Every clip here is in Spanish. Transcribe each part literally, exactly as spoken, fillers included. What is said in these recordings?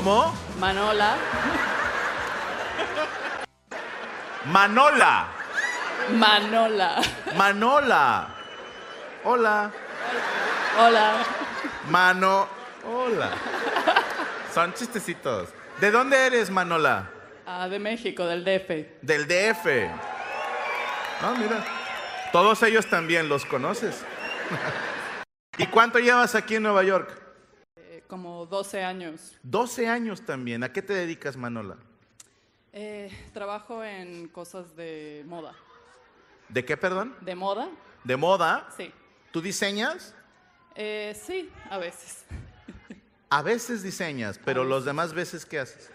¿Cómo? Manola. Manola. Manola. Manola. Hola. Hola. Mano. Hola. Son chistecitos. ¿De dónde eres, Manola? Ah, de México, del D F. Del D F. Ah, mira. Todos ellos también los conoces. ¿Y cuánto llevas aquí en Nueva York? Eh, como doce años. doce años también. ¿A qué te dedicas, Manola? Eh, trabajo en cosas de moda. ¿De qué, perdón? ¿De moda? ¿De moda? Sí. ¿Tú diseñas? Eh, sí, a veces. A veces diseñas, pero A los veces. demás veces, ¿qué haces?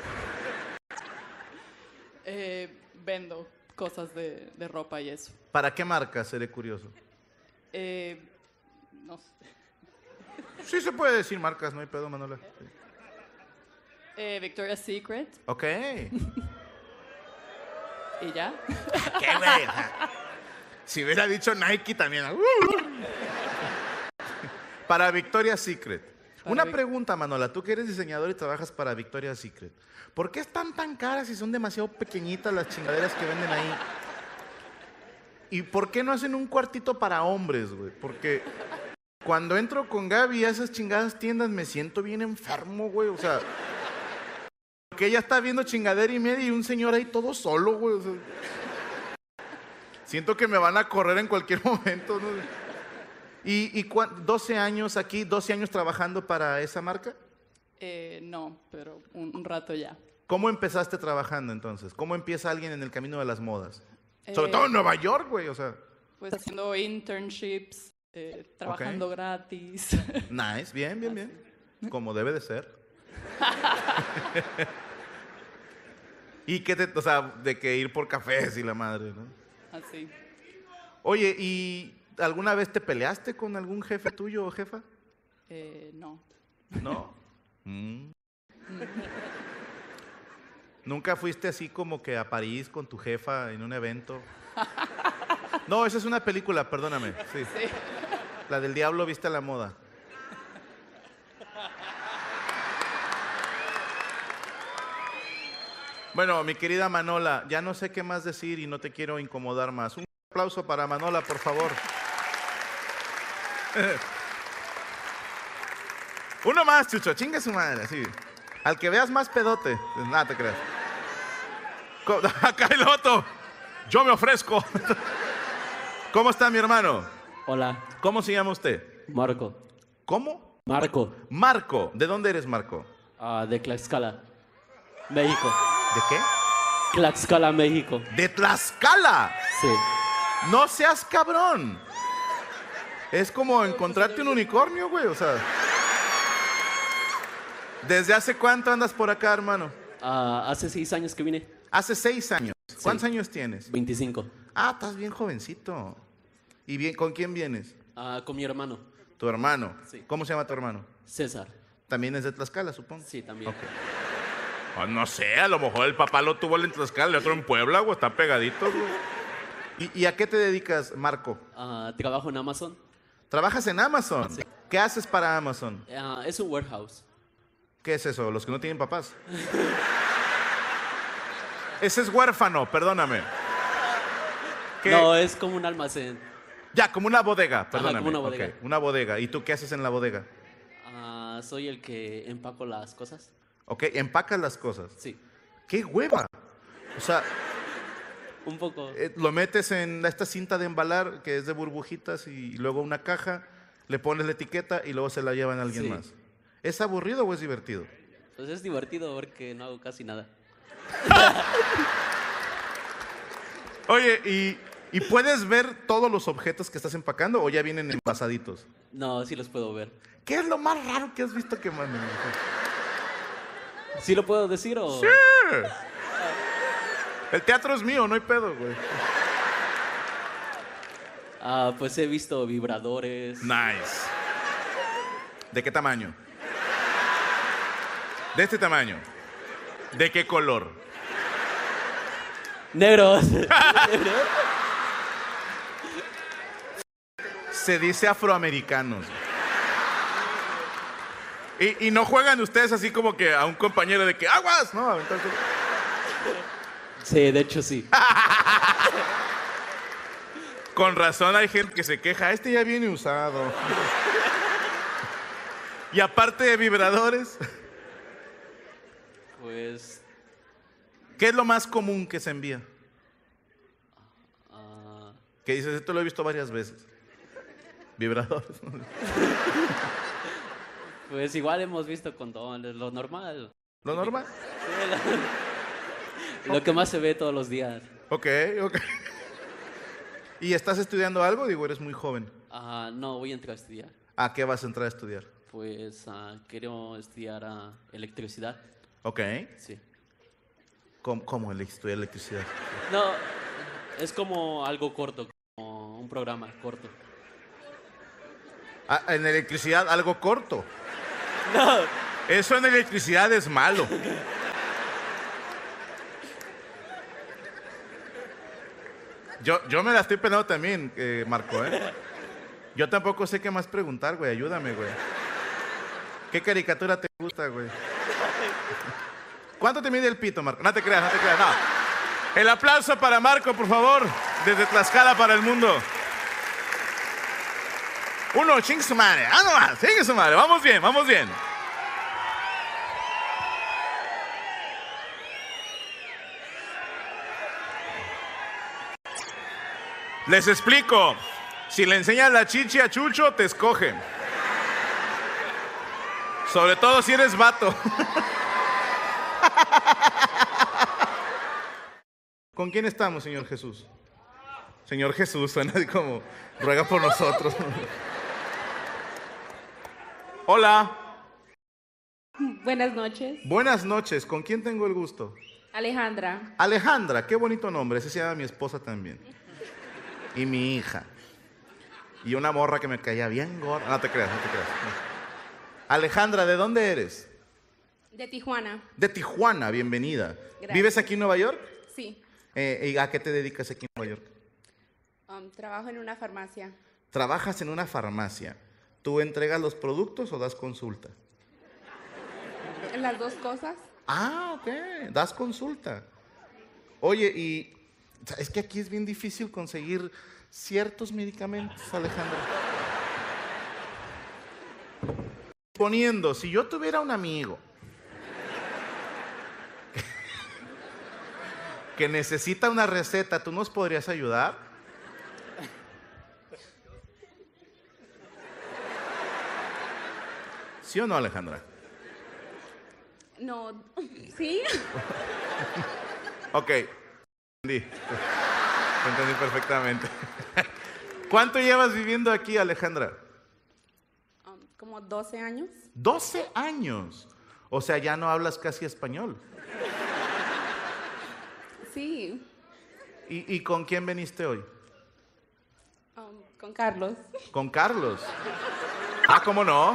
Eh, vendo cosas de, de ropa y eso. ¿Para qué marca? Seré curioso. Eh, no sé. Sí se puede decir marcas, no hay pedo, Manola. Sí. Eh, Victoria's Secret. Ok. ¿Qué, ¿Y ya? güey? O sea, si hubiera dicho Nike también. Uh. Para Victoria's Secret. Para Una Vic- pregunta, Manola. Tú que eres diseñador y trabajas para Victoria's Secret. ¿Por qué están tan caras y son demasiado pequeñitas las chingaderas que venden ahí? ¿Y por qué no hacen un cuartito para hombres, güey? Porque cuando entro con Gaby a esas chingadas tiendas me siento bien enfermo, güey. O sea, que ella está viendo chingadera y media y un señor ahí todo solo, güey. O sea, siento que me van a correr en cualquier momento, ¿no? ¿Y, y cuán- doce años aquí, doce años trabajando para esa marca? Eh, no, pero un, un rato ya. ¿Cómo empezaste trabajando entonces? ¿Cómo empieza alguien en el camino de las modas? Sobre Eh, todo en Nueva York, güey, o sea. Pues haciendo internships, eh, trabajando Ok. gratis. Nice, bien, bien, bien. Como debe de ser. Y que te, o sea, de que ir por cafés y la madre, ¿no? Así. Oye, ¿y alguna vez te peleaste con algún jefe tuyo o jefa? Eh, no. ¿No? Mm. ¿Nunca fuiste así como que a París con tu jefa en un evento? No, esa es una película, perdóname. Sí. Sí. La del diablo viste a la moda. Bueno, mi querida Manola, ya no sé qué más decir y no te quiero incomodar más. Un aplauso para Manola, por favor. Uno más, Chucho, chingue su madre, sí. Al que veas más pedote. Pues nada, te creas. Co- Acá el otro. Yo me ofrezco. ¿Cómo está mi hermano? Hola, ¿Cómo se llama usted? Marco. ¿Cómo? Marco, Marco. ¿De dónde eres, Marco? ah, de Tlaxcala, México. ¿De qué? Tlaxcala, México. ¡De Tlaxcala! Sí. ¡No seas cabrón! Es como encontrarte un unicornio, güey, o sea. ¿Desde hace cuánto andas por acá, hermano? Ah, hace seis años que vine. Hace seis años. ¿Cuántos Sí. años tienes? veinticinco. Ah, estás bien jovencito. ¿Y bien, con quién vienes? Ah, con mi hermano, Tu hermano. Sí. ¿Cómo se llama tu hermano? César. También es de Tlaxcala, supongo. Sí, también. Ok. Ah, no sé, a lo mejor el papá lo tuvo en Tlaxcala, el otro en Puebla, güey, están pegaditos, güey. ¿Y, y a qué te dedicas, Marco? Ah, trabajo en Amazon. ¿Trabajas en Amazon? Sí. ¿Qué haces para Amazon? Ah, es un warehouse. ¿Qué es eso? ¿Los que no tienen papás? Ese es huérfano, perdóname. ¿Qué? No, es como un almacén. Ya, como una bodega, perdóname. como una bodega. Ok, una bodega. ¿Y tú qué haces en la bodega? Ah, soy el que empaco las cosas. Ok, empacas las cosas. Sí, ¡Qué hueva! O sea, un poco. eh, lo metes en esta cinta de embalar que es de burbujitas y luego una caja, le pones la etiqueta y luego se la llevan a alguien Sí. más. ¿Es aburrido o es divertido? Pues es divertido porque no hago casi nada. Oye, ¿y, ¿y puedes ver todos los objetos que estás empacando o ya vienen envasaditos? No, sí los puedo ver. ¿Qué es lo más raro que has visto que manden? ¿Sí lo puedo decir o...? ¡Sí! El teatro es mío, no hay pedo, güey. Ah, pues he visto vibradores. Nice. ¿De qué tamaño? De este tamaño. ¿De qué color? Negros. Se dice afroamericanos. Y, y no juegan ustedes así como que a un compañero de que aguas, ¿no? Entonces... Sí, de hecho sí. Con razón hay gente que se queja, este ya viene usado. Y aparte de vibradores, Pues... ¿qué es lo más común que se envía? ah, Que dices, esto lo he visto varias veces. Vibradores. pues igual hemos visto condones, lo normal. ¿Lo normal? Sí, lo, lo que más se ve todos los días. Ok, ok. ¿Y estás estudiando algo? Digo, eres muy joven. Ah, no, voy a entrar a estudiar. ¿A qué vas a entrar a estudiar? Pues ah, quiero estudiar ah, electricidad. Ok. Sí. ¿Cómo, cómo ele- estudiar electricidad? No, es como algo corto, como un programa corto. Ah, en electricidad, algo corto. No, Eso en electricidad es malo. Yo, yo me la estoy pelando también, eh, Marco, ¿eh? Yo tampoco sé qué más preguntar, güey. Ayúdame, güey. ¿Qué caricatura te gusta, güey? ¿Cuánto te mide el pito, Marco? No te creas, no te creas, no. El aplauso para Marco, por favor. Desde Tlaxcala para el mundo. Uno, ching su madre. Ah, no más, ching su madre. Vamos bien, vamos bien. Les explico. Si le enseñas la chichi a Chucho, te escoge. Sobre todo si eres vato. ¿Con quién estamos, Señor Jesús? Señor Jesús, suena así como, ruega por nosotros. Hola. Buenas noches. Buenas noches. ¿Con quién tengo el gusto? Alejandra. Alejandra, qué bonito nombre. Ese se llama mi esposa también. Y mi hija. Y una morra que me caía bien gorda. No te creas, no te creas. Alejandra, ¿de dónde eres? De Tijuana. De Tijuana, bienvenida. Gracias. ¿Vives aquí en Nueva York? Sí. Eh, ¿y a qué te dedicas aquí en Nueva York? Um, trabajo en una farmacia. Trabajas en una farmacia. ¿Tú entregas los productos o das consulta? En las dos cosas. Ah, ok. Das consulta. Oye, y o sea, es que aquí es bien difícil conseguir ciertos medicamentos, Alejandra. Poniendo, si yo tuviera un amigo que necesita una receta, ¿tú nos podrías ayudar? ¿Sí o no, Alejandra? No. ¿Sí? Ok. Entendí. Entendí perfectamente. ¿Cuánto llevas viviendo aquí, Alejandra? Um, como doce años. doce años. O sea, ya no hablas casi español. Sí. ¿Y, y con quién veniste hoy? Um, con Carlos. Con Carlos. Ah, ¿cómo no?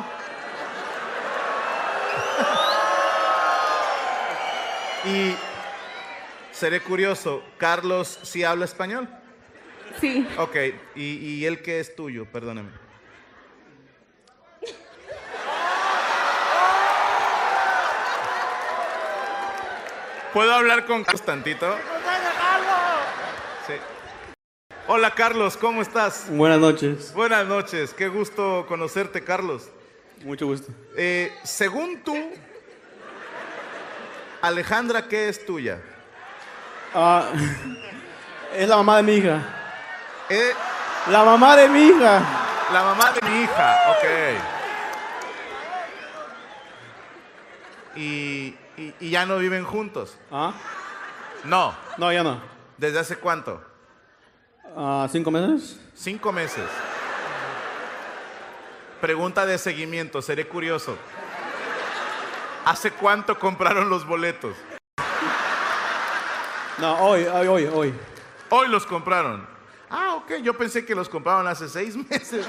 Y seré curioso, ¿Carlos sí habla español? Sí. Ok, ¿y, y él qué es tuyo? Perdóname. ¿Puedo hablar con Carlos tantito? Sí. Hola, Carlos, ¿cómo estás? Buenas noches. Buenas noches, qué gusto conocerte, Carlos. Mucho gusto. Eh, según tú, Alejandra, ¿qué es tuya? Ah, es la mamá de mi hija. Eh, La mamá de mi hija. la mamá de mi hija, ok. Y, y- y ya no viven juntos. ¿Ah? No. No, ya no. ¿Desde hace cuánto? Ah, ¿cinco meses? Cinco meses. Pregunta de seguimiento, seré curioso. ¿Hace cuánto compraron los boletos? No, hoy, hoy, hoy, hoy. Hoy los compraron. Ah, ok, yo pensé que los compraron hace seis meses.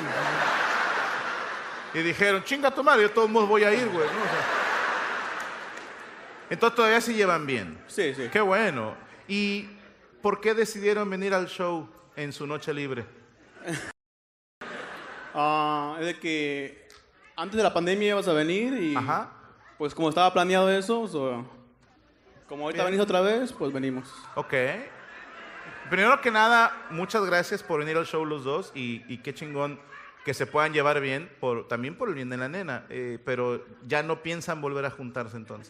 Y dijeron, chinga tu madre, yo de todos modos voy a ir, güey. ¿no? O sea, entonces todavía se llevan bien. Sí, sí. Qué bueno. ¿Y por qué decidieron venir al show en su noche libre? Ah, es de que Antes de la pandemia ibas a venir y Ajá. pues como estaba planeado eso, so, como ahorita Bien. venís otra vez, pues venimos. Ok. Primero que nada, muchas gracias por venir al show los dos y, y qué chingón que se puedan llevar bien, por, también por el bien de la nena, eh, pero ya no piensan volver a juntarse entonces.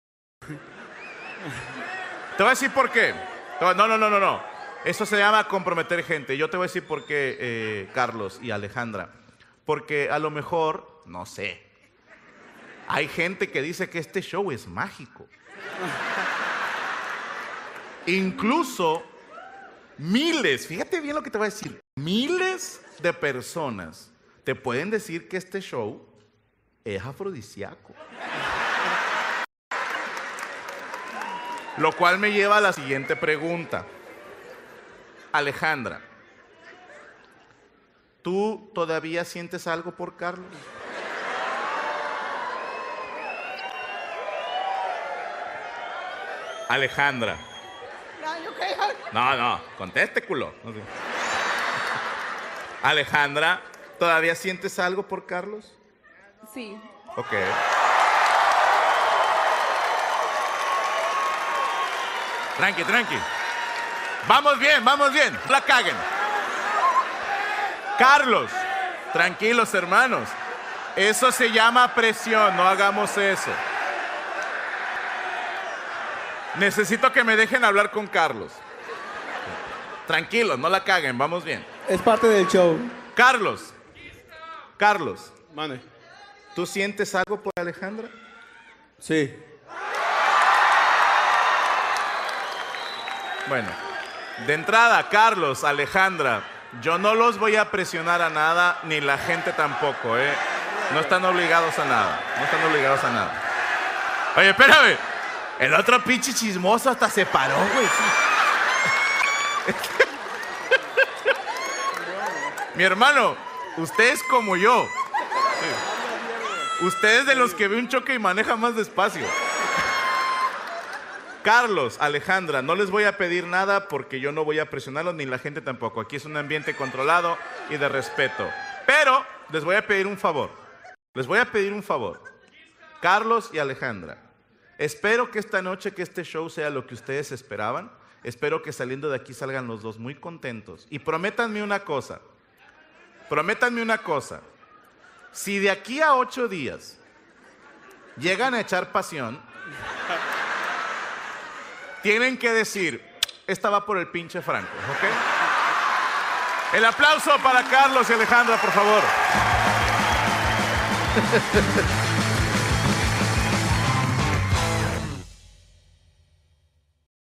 Te voy a decir por qué. No, no, no, no, no. Eso se llama comprometer gente. Yo te voy a decir por qué, eh, Carlos y Alejandra. Porque a lo mejor, no sé, hay gente que dice que este show es mágico. Incluso miles, fíjate bien lo que te voy a decir, miles de personas te pueden decir que este show es afrodisíaco. Lo cual me lleva a la siguiente pregunta. Alejandra, ¿tú todavía sientes algo por Carlos? Alejandra. No, no, conteste, culo. No sé. Alejandra, ¿todavía sientes algo por Carlos? Sí. Ok. Tranqui, tranqui. Vamos bien, vamos bien. No la caguen. Carlos, tranquilos, hermanos. Eso se llama presión, no hagamos eso. Necesito que me dejen hablar con Carlos. Tranquilos, no la caguen, vamos bien. Es parte del show. Carlos, Carlos, Mane. ¿tú sientes algo por Alejandra? Sí. Bueno, de entrada, Carlos, Alejandra, yo no los voy a presionar a nada, ni la gente tampoco, ¿eh? No están obligados a nada, no están obligados a nada. Oye, espérame, el otro pinche chismoso hasta se paró, güey. Mi hermano, usted es como yo. Sí. Usted es de los que ve un choque y maneja más despacio. Carlos, Alejandra, no les voy a pedir nada porque yo no voy a presionarlos ni la gente tampoco. Aquí es un ambiente controlado y de respeto. Pero les voy a pedir un favor. Les voy a pedir un favor. Carlos y Alejandra, espero que esta noche, que este show sea lo que ustedes esperaban. Espero que saliendo de aquí salgan los dos muy contentos. Y prométanme una cosa. Prométanme una cosa. Si de aquí a ocho días llegan a echar pasión, tienen que decir, esta va por el pinche Franco, ¿ok? El aplauso para Carlos y Alejandra, por favor.